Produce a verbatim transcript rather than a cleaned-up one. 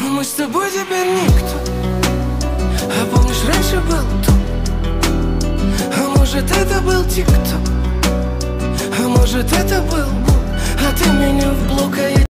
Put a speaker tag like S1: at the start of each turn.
S1: Мы с тобой теперь никто. А помнишь, раньше был тут? А может, это был тик-ток? А может, это был Бог? А ты меня в блок, а я